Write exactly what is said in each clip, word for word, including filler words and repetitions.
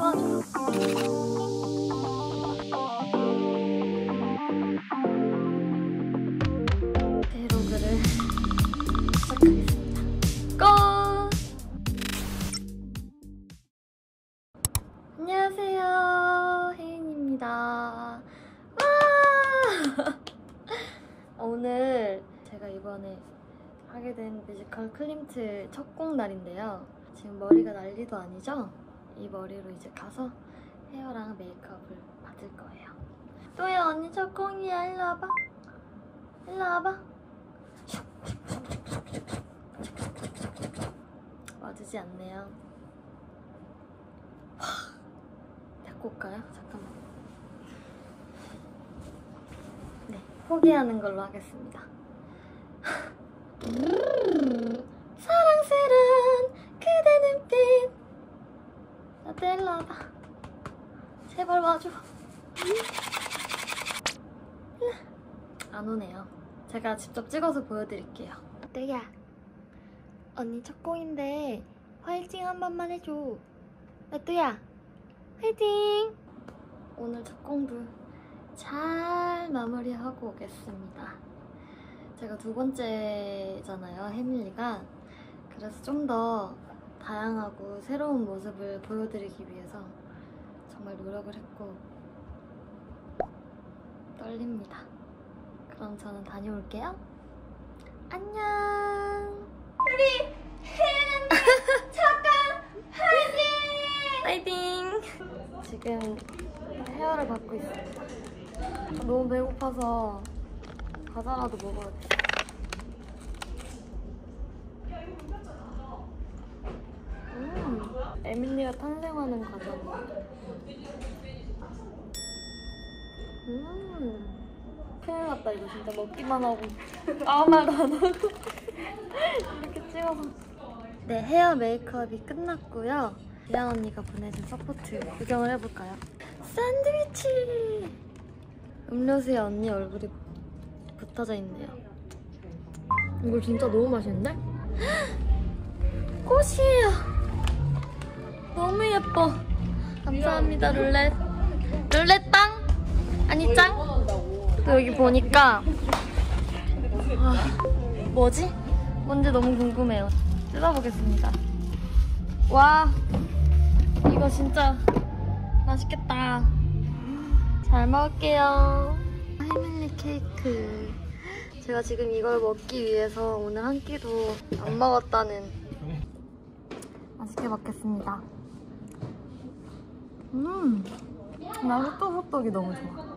봐줘. 브이로그를 시작하겠습니다. 고! 안녕하세요, 혜인입니다. 와! 오늘 제가 이번에 하게 된 뮤지컬 클림트 첫 곡 날인데요. 지금 머리가 난리도 아니죠? 이 머리로 이제 가서 헤어랑 메이크업을 받을 거예요. 또야 언니 첫 곡이야. 일로 와봐. 일로 와봐. 와주지 않네요. 데리고 올까요? 잠깐만. 네, 포기하는 걸로 하겠습니다. 사랑스런 그대 눈빛. 나도 일로 와봐. 제발 와줘. 안 오네요. 제가 직접 찍어서 보여드릴게요. 뜨야, 언니 첫 곡인데 화이팅 한 번만 해줘. 뜨야, 화이팅! 오늘 첫 공부 잘 마무리하고 오겠습니다. 제가 두 번째잖아요, 혜밀리가. 그래서 좀 더 다양하고 새로운 모습을 보여드리기 위해서 정말 노력을 했고 떨립니다. 그럼 저는 다녀올게요. 안녕! 우리 혜연 언니 잠깐 화이팅! 화이팅! 지금 헤어를 받고 있습니다. 너무 배고파서 과자라도 먹어야 돼. 음, 에밀리가 탄생하는 과자입니다. 음, 큰일 났다. 이거 진짜 먹기만 하고 아무 말도 안 하고 이렇게 찍어서. 네, 헤어 메이크업이 끝났고요. 미안 언니가 보내준 서포트 구경을 해볼까요? 샌드위치! 음료수에 언니 얼굴이 붙어져 있네요. 이거 진짜 너무 맛있는데? 꽃이에요. 너무 예뻐. 감사합니다. 룰렛. 룰렛 빵? 아니 짱? 또 여기 보니까 아, 뭐지? 뭔지 너무 궁금해요. 뜯어보겠습니다. 와, 이거 진짜 맛있겠다. 잘 먹을게요. 혜밀리 케이크. 제가 지금 이걸 먹기 위해서 오늘 한 끼도 안 먹었다는. 맛있게 먹겠습니다. 음, 나 호떡호떡이 너무 좋아.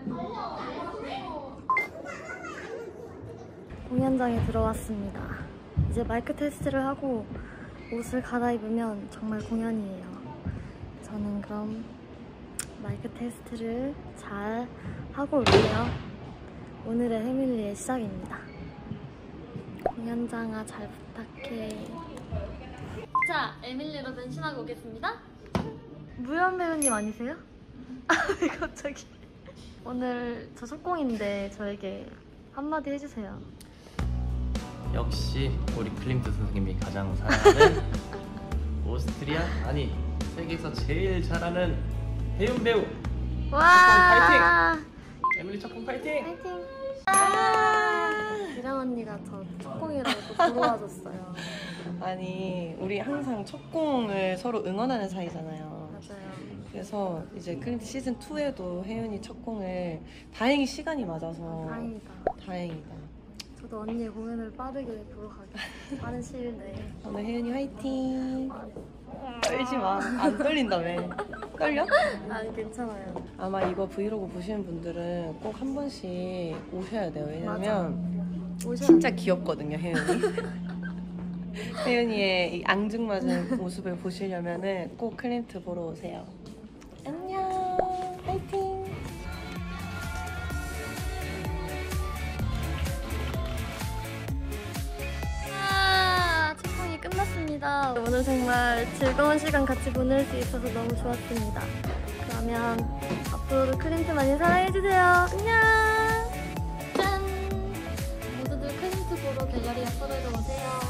공연장에 들어왔습니다. 이제 마이크 테스트를 하고 옷을 갈아입으면 정말 공연이에요. 저는 그럼 마이크 테스트를 잘 하고 올게요. 오늘의 혜밀리의 시작입니다. 공연장아 잘 부탁해. 자, 에밀리로 변신하고 오겠습니다. 무연 배우님 아니세요? 아, 왜 갑자기. 오늘 저 첫 공인데 저에게 한마디 해주세요. 역시 우리 클림트 선생님이 가장 사랑하는 오스트리아, 아니 세계에서 제일 잘하는 배우 배우. 와! 파이팅! 에밀리 첫공 파이팅! 파이팅! 아! 기랑 언니가 저 첫 공이라고 또 부러워줬어요. 아니, 우리 항상 첫 공을 서로 응원하는 사이잖아요. 맞아요. 그래서 이제 클림트 시즌 투에도 혜윤이 첫 공을 다행히 시간이 맞아서 다행이다. 다행이다. 저도 언니의 공연을 빠르게 보러 가게. 빠른 시일 내에. 오늘 혜윤이 화이팅! 떨지 마. 안 떨린다며. 떨려? 아니, 괜찮아요. 아마 이거 브이로그 보시는 분들은 꼭 한 번씩 오셔야 돼요. 왜냐면 진짜 귀엽거든요, 혜윤이. 혜윤이의 이 앙증맞은 모습을 보시려면 꼭 클림트 보러 오세요. 안녕! 화이팅! 아, 첫 공이 끝났습니다. 오늘 정말 즐거운 시간 같이 보낼 수 있어서 너무 좋았습니다. 그러면 앞으로도 클림트 많이 사랑해주세요. 안녕! 짠! 모두들 클림트 보러 갤러리 앞으로 오세요.